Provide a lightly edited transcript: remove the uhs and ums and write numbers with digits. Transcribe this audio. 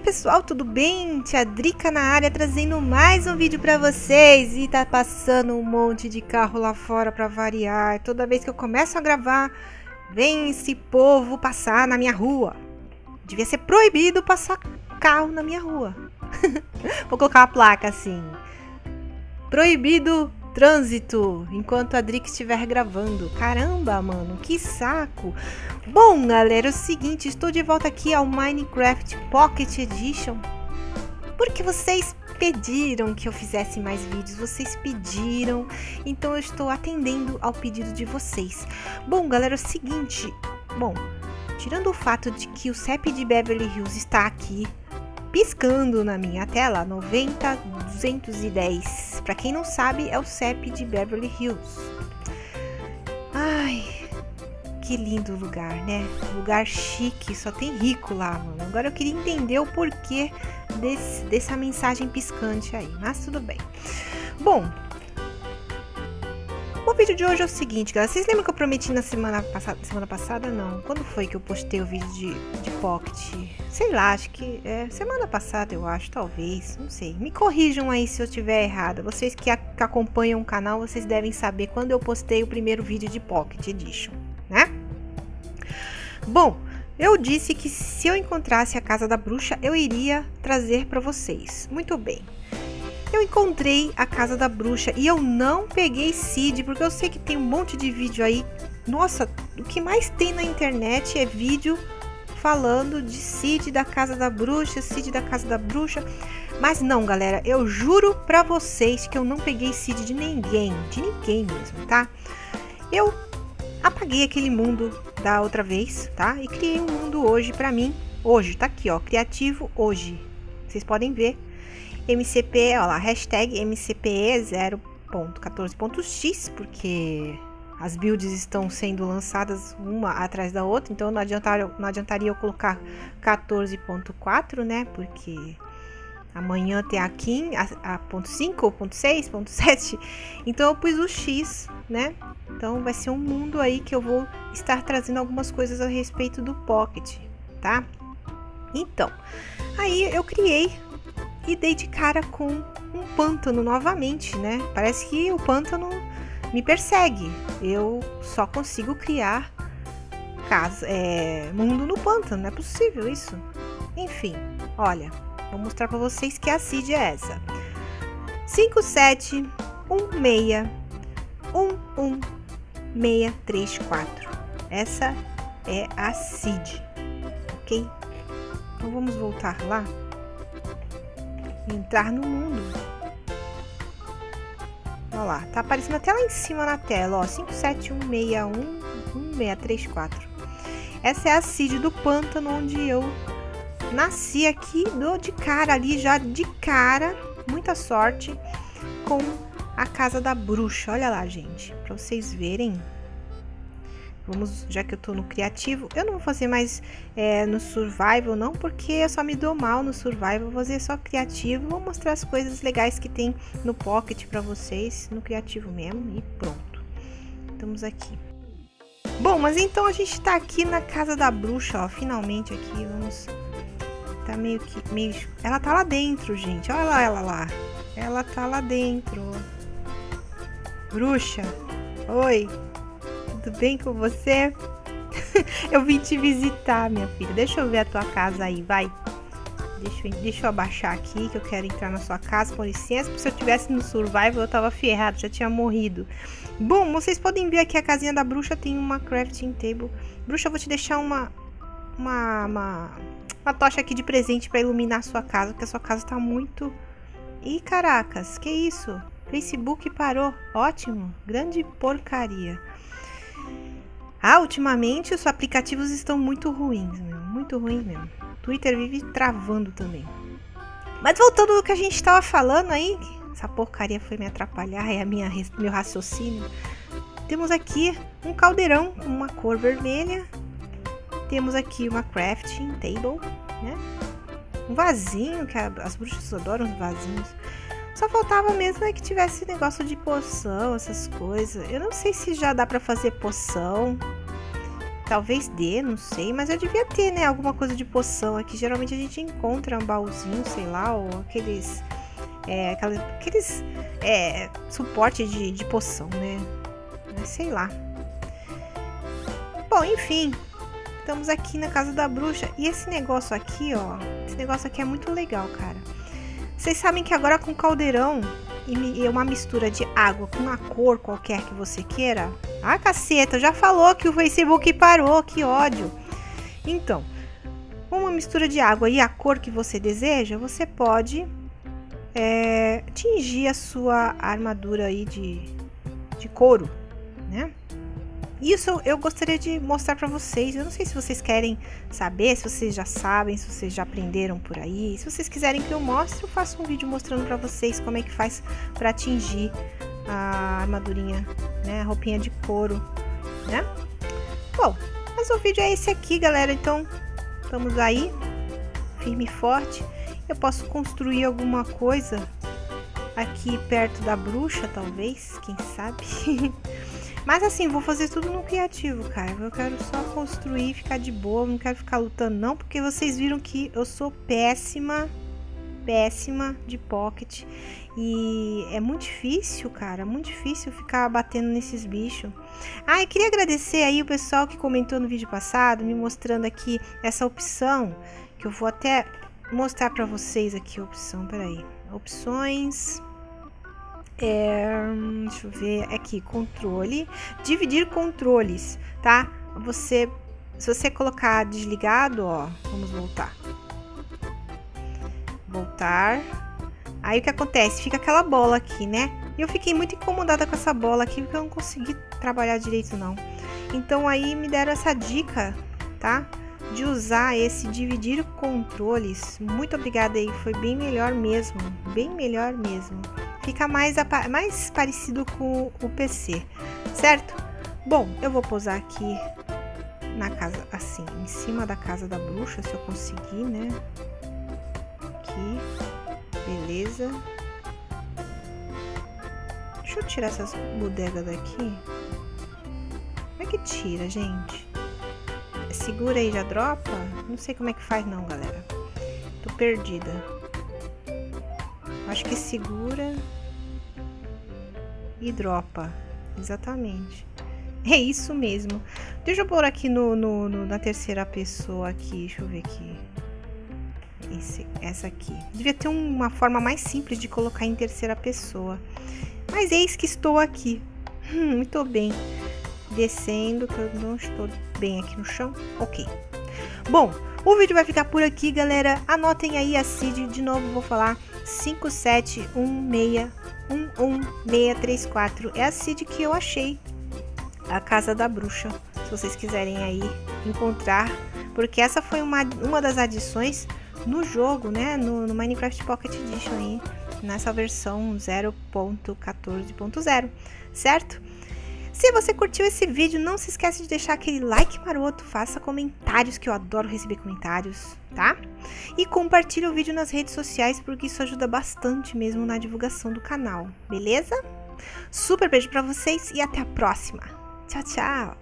pessoal, tudo bem? Tia Drica na área trazendo mais um vídeo pra vocês. E tá passando um monte de carro lá fora pra variar. Toda vez que eu começo a gravar, vem esse povo passar na minha rua. Devia ser proibido passar carro na minha rua. Vou colocar uma placa assim: proibido trânsito enquanto a Drica estiver gravando. Caramba, mano, que saco. Bom, galera, é o seguinte, estou de volta aqui ao Minecraft Pocket Edition porque vocês pediram que eu fizesse mais vídeos, vocês pediram, então eu estou atendendo ao pedido de vocês. Bom, galera, é o seguinte, tirando o fato de que o CEP de Beverly Hills está aqui piscando na minha tela, 90210. Para quem não sabe, é o CEP de Beverly Hills. Ai, que lindo lugar, né? Lugar chique, só tem rico lá, mano. Agora eu queria entender o porquê dessa mensagem piscante aí, mas tudo bem. Bom, o vídeo de hoje é o seguinte, galera. Vocês lembram que eu prometi na semana passada? Não. Quando foi que eu postei o vídeo de Pocket? Sei lá, acho que é semana passada, eu acho, talvez, não sei. Me corrijam aí se eu estiver errada. Vocês que acompanham o canal, vocês devem saber quando eu postei o primeiro vídeo de Pocket Edition, né? Bom, eu disse que se eu encontrasse a casa da bruxa, eu iria trazer para vocês. Muito bem. Eu encontrei a casa da bruxa e eu não peguei seed, porque eu sei que tem um monte de vídeo aí. Nossa, o que mais tem na internet é vídeo falando de seed da casa da bruxa, seed da casa da bruxa. Mas não, galera, eu juro pra vocês que eu não peguei seed de ninguém mesmo, tá? Eu apaguei aquele mundo da outra vez, tá? E criei um mundo hoje pra mim. Hoje, tá aqui, ó, criativo hoje. Vocês podem ver. MCP, ó lá, hashtag MCPE 0.14.x, porque as builds estão sendo lançadas uma atrás da outra, então não adiantaria eu colocar 14.4, né, porque amanhã tem a 5, ponto 6, ponto 7, então eu pus o X, né, então vai ser um mundo aí que eu vou estar trazendo algumas coisas a respeito do Pocket, tá? Então, aí eu criei e dei de cara com um pântano novamente, né? Parece que o pântano me persegue. Eu só consigo criar mundo no pântano, não é possível isso. Enfim, olha, vou mostrar para vocês que a seed é essa: 571611634. Essa é a seed, ok? Então vamos voltar lá. Entrar no mundo. Olha lá, tá aparecendo até lá em cima na tela, ó, 571611634. Essa é a seed do pântano, onde eu nasci aqui, dou de cara ali, já de cara, muita sorte, com a casa da bruxa. Olha lá, gente, pra vocês verem. Vamos, já que eu tô no criativo, eu não vou fazer mais no survival não, porque eu só me dou mal no survival. Vou fazer só criativo, vou mostrar as coisas legais que tem no Pocket pra vocês, no criativo mesmo, e pronto. Estamos aqui. Bom, mas então a gente tá aqui na casa da bruxa, ó, finalmente aqui, vamos... Tá meio... Ela tá lá dentro, gente, olha lá ela lá. Ela tá lá dentro. Bruxa, oi. Tudo bem com você? Eu vim te visitar, minha filha. Deixa eu ver a tua casa aí, vai. Deixa eu abaixar aqui, que eu quero entrar na sua casa, com licença. Porque se eu tivesse no survival, eu tava ferrado, já tinha morrido. Bom, vocês podem ver aqui a casinha da bruxa tem uma crafting table. Bruxa, eu vou te deixar uma tocha aqui de presente pra iluminar a sua casa, porque a sua casa tá muito... Ih, caracas, que isso? Facebook parou. Ótimo, grande porcaria. Ah, ultimamente os aplicativos estão muito ruins, muito ruim mesmo. Twitter vive travando também. Mas voltando ao que a gente estava falando aí, essa porcaria foi me atrapalhar, é meu raciocínio. Temos aqui um caldeirão com uma cor vermelha. Temos aqui uma crafting table, né? Um vasinho, que as bruxas adoram os vasinhos. Só faltava mesmo que tivesse negócio de poção, essas coisas. Eu não sei se já dá pra fazer poção. Talvez dê, não sei, mas eu devia ter, né, alguma coisa de poção aqui. Geralmente a gente encontra um baúzinho, sei lá, ou aqueles suporte de poção, né? Sei lá. Bom, enfim, estamos aqui na casa da bruxa. E esse negócio aqui, ó, esse negócio aqui é muito legal, cara. Vocês sabem que agora com caldeirão e uma mistura de água com uma cor qualquer que você queira. Ah, caceta, já falou que o Facebook parou, que ódio. Então, com uma mistura de água e a cor que você deseja, você pode tingir a sua armadura aí de couro, né? Isso eu gostaria de mostrar para vocês. Eu não sei se vocês querem saber, se vocês já sabem, se vocês já aprenderam por aí. Se vocês quiserem que eu mostre, eu faço um vídeo mostrando para vocês como é que faz para tingir a armadurinha, né? A roupinha de couro, né? Bom, mas o vídeo é esse aqui, galera. Então, estamos aí, firme e forte. Eu posso construir alguma coisa aqui perto da bruxa, talvez, quem sabe. Mas assim, vou fazer tudo no criativo, cara. Eu quero só construir e ficar de boa. Não quero ficar lutando não, porque vocês viram que eu sou péssima de Pocket. E é muito difícil, cara. Muito difícil ficar batendo nesses bichos. Ah, eu queria agradecer aí o pessoal que comentou no vídeo passado, me mostrando aqui essa opção. Que eu vou até mostrar pra vocês aqui a opção. Peraí. Opções... deixa eu ver aqui, controle, dividir controles, tá? Se você colocar desligado, ó, vamos voltar, aí o que acontece? Fica aquela bola aqui, né? E eu fiquei muito incomodada com essa bola aqui, porque eu não consegui trabalhar direito, não. Então aí me deram essa dica, tá? De usar esse dividir controles. Muito obrigada aí, foi bem melhor mesmo, Fica mais parecido com o PC, certo? Bom, eu vou pousar aqui na casa, assim, em cima da casa da bruxa, se eu conseguir, né? Aqui, beleza. Deixa eu tirar essas bodegas daqui. Como é que tira, gente? Segura aí, já dropa? Não sei como é que faz não, galera. Tô perdida. Acho que segura e dropa. Exatamente. É isso mesmo. Deixa eu pôr aqui na terceira pessoa aqui. Deixa eu ver aqui. Essa aqui. Devia ter uma forma mais simples de colocar em terceira pessoa. Mas eis que estou aqui. Muito bem. Descendo, que eu não estou bem aqui no chão. Ok. Bom, o vídeo vai ficar por aqui, galera. Anotem aí a CID. De novo, vou falar. 571611634 é a CID que eu achei, a casa da bruxa, se vocês quiserem aí encontrar, porque essa foi uma das adições no jogo, né, no Minecraft Pocket Edition aí, nessa versão 0.14.0, certo? Se você curtiu esse vídeo, não se esqueça de deixar aquele like maroto, faça comentários, que eu adoro receber comentários, tá? E compartilhe o vídeo nas redes sociais, porque isso ajuda bastante mesmo na divulgação do canal, beleza? Super beijo pra vocês e até a próxima. Tchau, tchau!